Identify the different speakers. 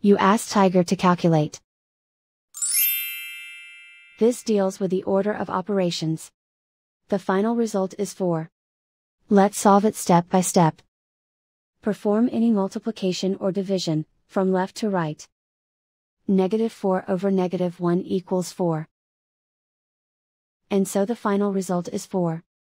Speaker 1: You ask Tiger to calculate. This deals with the order of operations. The final result is 4. Let's solve it step by step. Perform any multiplication or division, from left to right. -4 over -1 equals 4. And so the final result is 4.